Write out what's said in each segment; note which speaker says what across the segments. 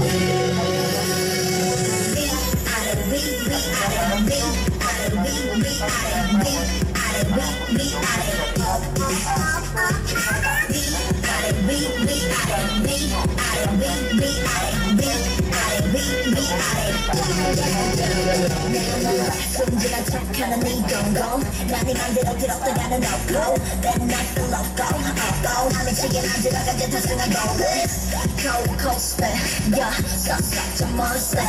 Speaker 1: 숨지만 착하는 네 동공 난네 맘대로 들었다가는 없고 맨날 끌었고 하는 시계 안 들어간 듯 탑승한 거를 Cold coaster yeah such a monster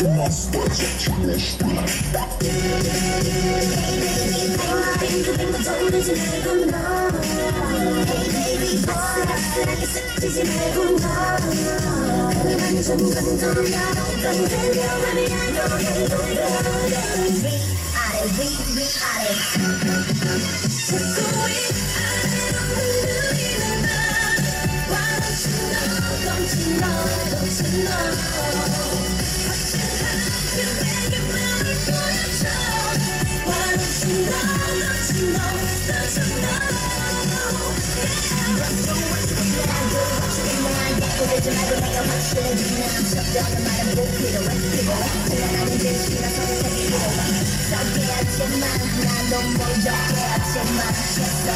Speaker 1: 돌리지 말고 너 Hey baby boy 아슬하게 스치지 말고 너 완전 건드려 건드려 아니야 위아래 위아래 자꾸 위아래로 흔들리는 나 Why don't you know don't you know don't you know 확실한 그대의 맘을 보여줘 Why don't you know don't you know don't you know 고르지 말고 내가 확실해지는 섭취하는 말은 불필요해 나는 진실이나 선택이 필요해 싸우게 하지만 난 너무 적게 하지만 So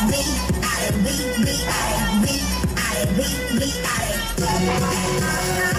Speaker 1: we